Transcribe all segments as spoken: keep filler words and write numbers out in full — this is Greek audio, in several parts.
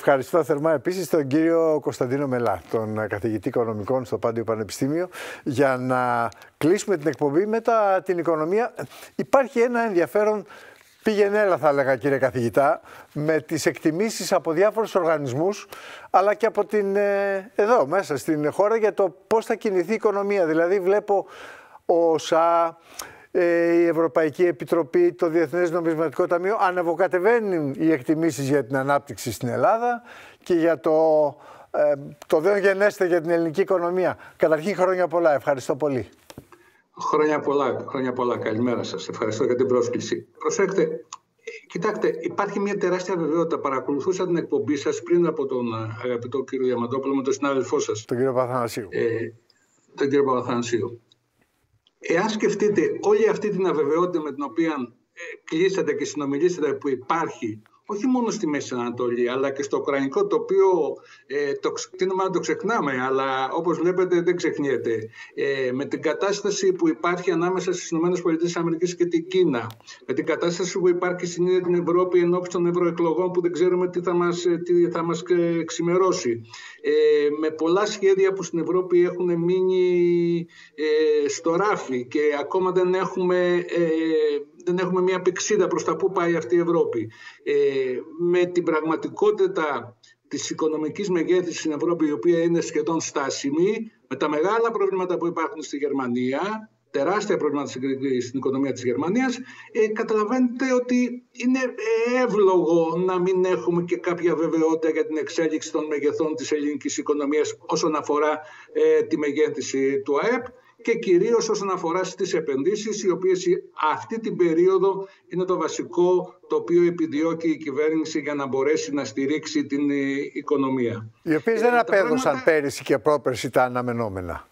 Ευχαριστώ θερμά επίσης τον κύριο Κωνσταντίνο Μελά, τον καθηγητή οικονομικών στο Πάντιο Πανεπιστήμιο, για να κλείσουμε την εκπομπή μετά την οικονομία. Υπάρχει ένα ενδιαφέρον πήγαινε έλα, θα έλεγα, κύριε καθηγητά, με τις εκτιμήσεις από διάφορους οργανισμούς, αλλά και από την, εδώ μέσα στην χώρα, για το πώς θα κινηθεί η οικονομία. Δηλαδή βλέπω ο ΩΣΑ, η Ευρωπαϊκή Επιτροπή, το Διεθνές Νομισματικό Ταμείο, ανεβοκατεβαίνουν οι εκτιμήσεις για την ανάπτυξη στην Ελλάδα και για το, ε, το δέον γενέστε για την ελληνική οικονομία. Καταρχήν, χρόνια πολλά. Ευχαριστώ πολύ. Χρόνια πολλά, χρόνια πολλά. Καλημέρα σας. Ευχαριστώ για την πρόσκληση. Προσέξτε, κοιτάξτε, υπάρχει μια τεράστια βεβαιότητα. Παρακολουθούσα την εκπομπή σας πριν από τον αγαπητό κύριο Διαμαντόπουλο με τον συνάδελφό σας, τον κύριο Παπαθανασίου. Ε, τον κύριο Παπαθανασίου. Εάν σκεφτείτε όλη αυτή την αβεβαιότητα με την οποία ε, κλείσατε και συνομιλήσατε που υπάρχει, όχι μόνο στη Μέση Ανατολή, αλλά και στο ουκρανικό τοπίο, ε, το, τίνουμε να το ξεχνάμε, αλλά όπως βλέπετε δεν ξεχνιέται. Ε, με την κατάσταση που υπάρχει ανάμεσα στις ΗΠΑ και την Κίνα, με την κατάσταση που υπάρχει στην ίδια την Ευρώπη ενώπιση των ευρωεκλογών που δεν ξέρουμε τι θα μας, τι θα μας ξημερώσει, ε, με πολλά σχέδια που στην Ευρώπη έχουν μείνει ε, στο ράφι και ακόμα δεν έχουμε... Ε, δεν έχουμε μια πηξίδα προς τα πού πάει αυτή η Ευρώπη. Ε, με την πραγματικότητα της οικονομικής μεγέθυνσης στην Ευρώπη, η οποία είναι σχεδόν στάσιμη, με τα μεγάλα προβλήματα που υπάρχουν στη Γερμανία, τεράστια προβλήματα στην οικονομία της Γερμανίας, ε, καταλαβαίνετε ότι είναι εύλογο να μην έχουμε και κάποια βεβαιότητα για την εξέλιξη των μεγεθών της ελληνικής οικονομίας όσον αφορά ε, τη μεγέθυνση του ΑΕΠ, και κυρίως όσον αφορά στις επενδύσεις, οι οποίες αυτή την περίοδο είναι το βασικό το οποίο επιδιώκει η κυβέρνηση για να μπορέσει να στηρίξει την οικονομία. Οι οποίες δεν ε, απέδωσαν πράγματα... πέρυσι και πρόπερσι τα αναμενόμενα.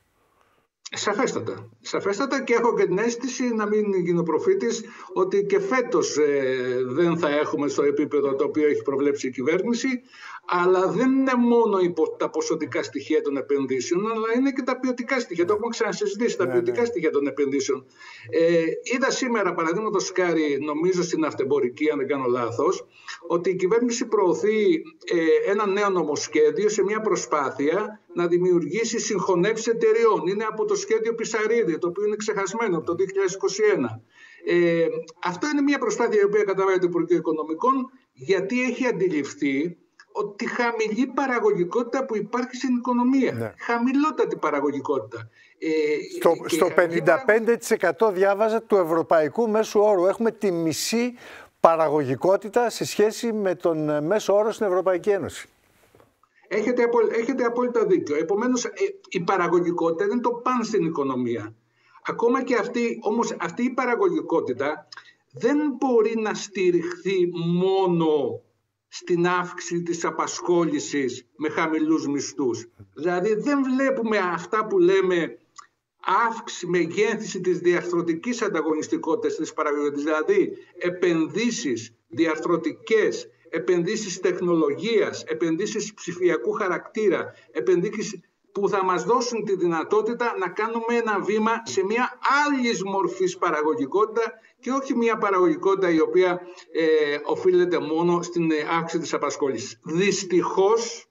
Σαφέστατα. Σαφέστατα, και έχω και την αίσθηση, να μην γίνω προφήτης, ότι και φέτος ε, δεν θα έχουμε στο επίπεδο το οποίο έχει προβλέψει η κυβέρνηση, αλλά δεν είναι μόνο υπό τα ποσοτικά στοιχεία των επενδύσεων, αλλά είναι και τα ποιοτικά στοιχεία. Το έχουμε ξανασυζητήσει, τα ναι, ποιοτικά ναι. στοιχεία των επενδύσεων. Ε, είδα σήμερα, παραδείγματος χάρη, νομίζω στην αυτεμπορική, αν δεν κάνω λάθος, ότι η κυβέρνηση προωθεί ε, ένα νέο νομοσχέδιο σε μια προσπάθεια να δημιουργήσει συγχωνεύσεις εταιριών. Είναι από το σχέδιο Πισαρίδη, το οποίο είναι ξεχασμένο από το δύο χιλιάδες είκοσι ένα. Ε, αυτό είναι μια προσπάθεια η οποία καταβάλει το Υπουργείο Οικονομικών, γιατί έχει αντιληφθεί ότι χαμηλή παραγωγικότητα που υπάρχει στην οικονομία. Ναι. Χαμηλότατη παραγωγικότητα. Ε, στο στο πενήντα πέντε τοις εκατό διάβαζα του ευρωπαϊκού μέσου όρου. Έχουμε τη μισή παραγωγικότητα σε σχέση με τον μέσο όρο στην Ευρωπαϊκή Ένωση. Έχετε, απο, έχετε απόλυτα δίκιο. Επομένως, η παραγωγικότητα δεν είναι το παν στην οικονομία. Ακόμα και αυτή, όμως, αυτή η παραγωγικότητα δεν μπορεί να στηριχθεί μόνο στην αύξηση της απασχόλησης με χαμηλούς μισθούς. Δηλαδή δεν βλέπουμε αυτά που λέμε αύξηση, μεγέθυνση της διαρθρωτικής ανταγωνιστικότητας της παραγωγικότητας, δηλαδή επενδύσεις διαρθρωτικές, επενδύσεις τεχνολογίας, επενδύσεις ψηφιακού χαρακτήρα, επενδύσεις που θα μας δώσουν τη δυνατότητα να κάνουμε ένα βήμα σε μια άλλη μορφής παραγωγικότητα και όχι μια παραγωγικότητα η οποία ε, οφείλεται μόνο στην αύξηση της απασχόλησης. Δυστυχώς,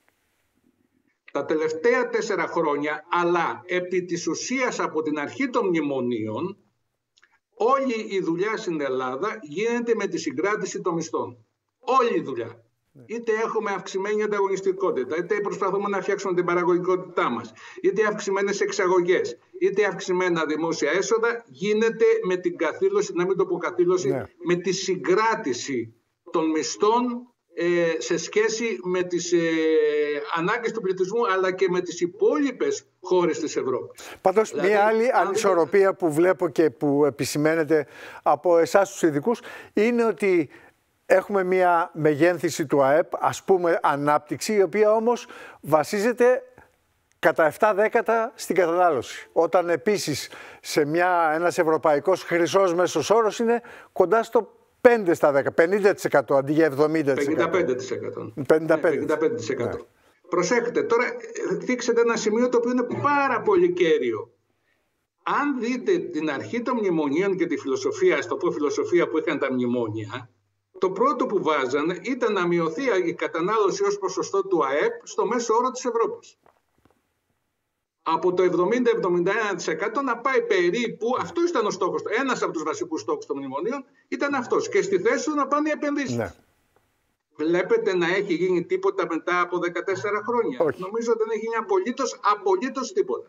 τα τελευταία τέσσερα χρόνια, αλλά επί της ουσίας από την αρχή των μνημονίων, όλη η δουλειά στην Ελλάδα γίνεται με τη συγκράτηση των μισθών. Όλη η δουλειά. Είτε έχουμε αυξημένη ανταγωνιστικότητα, είτε προσπαθούμε να φτιάξουμε την παραγωγικότητά μας, είτε αυξημένες εξαγωγές, είτε αυξημένα δημόσια έσοδα, γίνεται με την καθήλωση, να μην το πω καθήλωση, ναι. με τη συγκράτηση των μισθών ε, σε σχέση με τις ε, ανάγκες του πληθυσμού, αλλά και με τις υπόλοιπες χώρες της Ευρώπης. Πάντως, δηλαδή, μια άλλη ανισορροπία δεν... που βλέπω και που επισημαίνεται από εσάς τους ειδικούς είναι ότι έχουμε μια μεγένθηση του ΑΕΠ, ας πούμε ανάπτυξη, η οποία όμως βασίζεται κατά επτά δέκατα στην κατανάλωση. Όταν επίσης σε μια, ένας ευρωπαϊκός χρυσός μέσος όρος είναι κοντά στο πέντε στα δέκα, πενήντα τοις εκατό αντί για εβδομήντα τοις εκατό. πενήντα πέντε τοις εκατό. πενήντα πέντε. Ναι, πενήντα πέντε τοις εκατό. Ναι. Προσέχετε, τώρα δείξετε ένα σημείο το οποίο είναι πάρα πολύ κέριο. Αν δείτε την αρχή των μνημονίων και τη φιλοσοφία, στο πω φιλοσοφία που είχαν τα μνημόνια, το πρώτο που βάζανε ήταν να μειωθεί η κατανάλωση ως ποσοστό του ΑΕΠ στο μέσο όρο της Ευρώπης. Από το εβδομήντα με εβδομήντα ένα τοις εκατό να πάει περίπου, αυτό ήταν ο στόχος, ένας από τους βασικούς στόχους των μνημονίων ήταν αυτός. Και στη θέση του να πάνε οι επενδύσεις. Ναι. Βλέπετε να έχει γίνει τίποτα μετά από δεκατέσσερα χρόνια? Όχι. Νομίζω δεν έχει γίνει απολύτως, απολύτως τίποτα.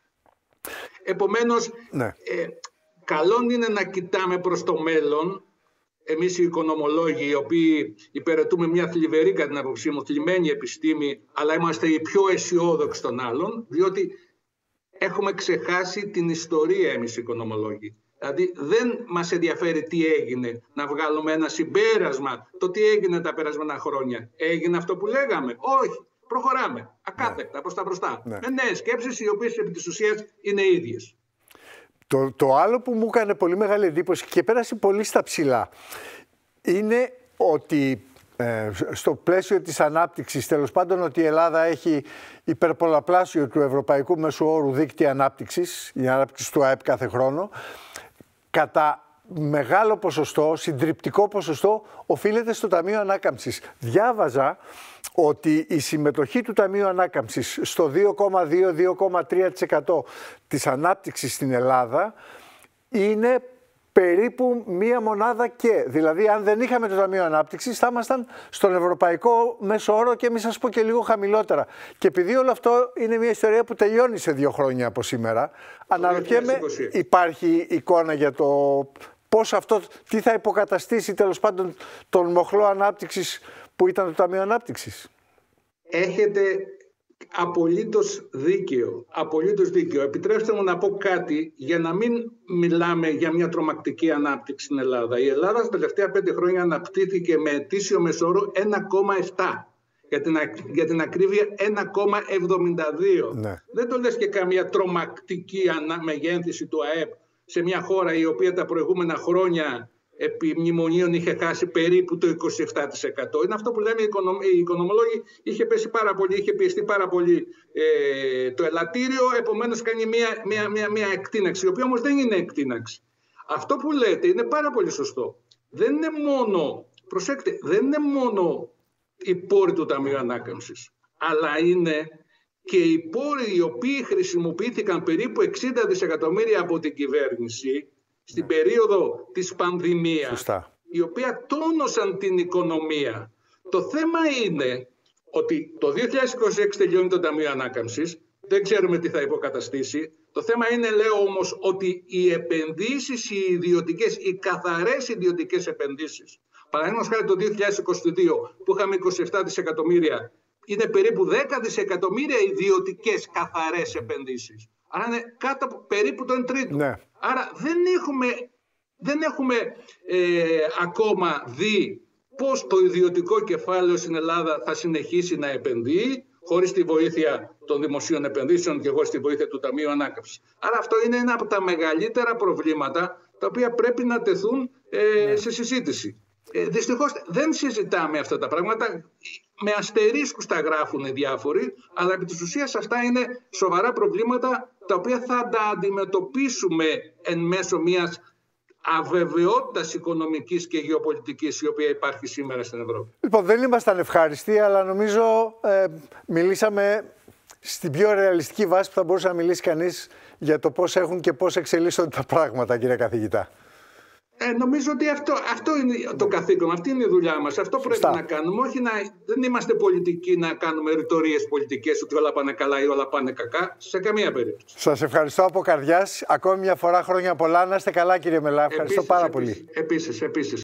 Επομένως, ναι. ε, καλό είναι να κοιτάμε προς το μέλλον. Εμείς οι οικονομολόγοι, οι οποίοι υπηρετούμε μια θλιβερή, κατά την άποψή μου, θλιμμένη επιστήμη, αλλά είμαστε οι πιο αισιόδοξοι των άλλων, διότι έχουμε ξεχάσει την ιστορία εμείς οι οικονομολόγοι. Δηλαδή δεν μας ενδιαφέρει τι έγινε, να βγάλουμε ένα συμπέρασμα, το τι έγινε τα περασμένα χρόνια. Έγινε αυτό που λέγαμε? Όχι. Προχωράμε ακάθεκτα, ναι. προς τα μπροστά. Ναι. Με νέες σκέψεις, οι οποίες επί της ουσίας είναι ίδιες. Το, το άλλο που μου έκανε πολύ μεγάλη εντύπωση και πέρασε πολύ στα ψηλά είναι ότι ε, στο πλαίσιο της ανάπτυξης, τέλος πάντων, ότι η Ελλάδα έχει υπερπολαπλάσιο του ευρωπαϊκού μέσου όρου δίκτυα ανάπτυξης, η ανάπτυξη του ΑΕΠ κάθε χρόνο, κατά μεγάλο ποσοστό, συντριπτικό ποσοστό, οφείλεται στο Ταμείο Ανάκαμψης. Διάβαζα ότι η συμμετοχή του Ταμείου Ανάκαμψης στο δύο κόμμα δύο με δύο κόμμα τρία τοις εκατό της ανάπτυξης στην Ελλάδα είναι περίπου μία μονάδα και. Δηλαδή, αν δεν είχαμε το Ταμείο Ανάπτυξης, θα ήμασταν στον ευρωπαϊκό μέσο όρο και μη σας πω και λίγο χαμηλότερα. Και επειδή όλο αυτό είναι μια ιστορία που τελειώνει σε δύο χρόνια από σήμερα, αναρωτιέμαι, υπάρχει εικόνα για το πώς αυτό, τι θα υποκαταστήσει τέλος πάντων τον μοχλό ανάπτυξης που ήταν το Ταμείο Ανάπτυξης? Έχετε απολύτως δίκαιο. Απολύτως δίκαιο. Επιτρέψτε μου να πω κάτι για να μην μιλάμε για μια τρομακτική ανάπτυξη στην Ελλάδα. Η Ελλάδα στα τελευταία πέντε χρόνια αναπτύχθηκε με ετήσιο μεσόρο ένα κόμμα επτά. Για την, για την ακρίβεια ένα κόμμα εβδομήντα δύο. Ναι. Δεν το λες και καμία τρομακτική μεγέθυνση του ΑΕΠ σε μια χώρα η οποία τα προηγούμενα χρόνια επί μνημονίων είχε χάσει περίπου το είκοσι επτά τοις εκατό. Είναι αυτό που λέμε οι, οικονομ, οι οικονομολόγοι, είχε πέσει πάρα πολύ, είχε πιεστεί πάρα πολύ ε, το ελαττήριο, επομένως κάνει μια, μια, μια, μια εκτείναξη, η οποία όμως δεν είναι εκτείναξη. Αυτό που λέτε είναι πάρα πολύ σωστό. Δεν είναι μόνο, προσέξτε, δεν είναι μόνο οι πόροι του Ταμείου Ανάκαμψης, αλλά είναι και οι πόροι οι οποίοι χρησιμοποιήθηκαν περίπου εξήντα δισεκατομμύρια από την κυβέρνηση στην περίοδο της πανδημίας, Σωστά. η οποία τόνωσαν την οικονομία. Το θέμα είναι ότι το δύο χιλιάδες είκοσι έξι τελειώνει το Ταμείο Ανάκαμψης, δεν ξέρουμε τι θα υποκαταστήσει. Το θέμα είναι, λέω όμως, ότι οι επενδύσεις, οι ιδιωτικές, οι καθαρές ιδιωτικές επενδύσεις, παραδείγματος χάρη το δύο χιλιάδες είκοσι δύο που είχαμε είκοσι επτά δισεκατομμύρια, είναι περίπου δέκα δισεκατομμύρια ιδιωτικές καθαρές επενδύσεις. Άρα είναι κάτω από περίπου τον τρίτο. Ναι. Άρα δεν έχουμε, δεν έχουμε ε, ακόμα δει πώς το ιδιωτικό κεφάλαιο στην Ελλάδα θα συνεχίσει να επενδύει χωρίς τη βοήθεια των δημοσίων επενδύσεων και εγώ στη βοήθεια του Ταμείου Ανάκαμψης. Άρα αυτό είναι ένα από τα μεγαλύτερα προβλήματα τα οποία πρέπει να τεθούν ε, ναι. σε συζήτηση. Ε, δυστυχώς δεν συζητάμε αυτά τα πράγματα. Με αστερίσκους τα γράφουν οι διάφοροι, αλλά επί της ουσίας αυτά είναι σοβαρά προβλήματα τα οποία θα τα αντιμετωπίσουμε εν μέσω μιας αβεβαιότητας οικονομικής και γεωπολιτικής η οποία υπάρχει σήμερα στην Ευρώπη. Λοιπόν, δεν ήμασταν ευχάριστοι, αλλά νομίζω ε, μιλήσαμε στην πιο ρεαλιστική βάση που θα μπορούσε να μιλήσει κανείς για το πώς έχουν και πώς εξελίσσονται τα πράγματα, κύριε καθηγητά. Ε, νομίζω ότι αυτό, αυτό είναι το καθήκον, αυτή είναι η δουλειά μας. Αυτό πρέπει Στά. να κάνουμε. Όχι να, δεν είμαστε πολιτικοί να κάνουμε ρητορίες πολιτικές ότι όλα πάνε καλά ή όλα πάνε κακά. Σε καμία περίπτωση. Σας ευχαριστώ από καρδιάς. Ακόμη μια φορά χρόνια πολλά. Να είστε καλά, κύριε Μελά. Ευχαριστώ επίσης, πάρα επίσης, πολύ. Επίσης, επίσης.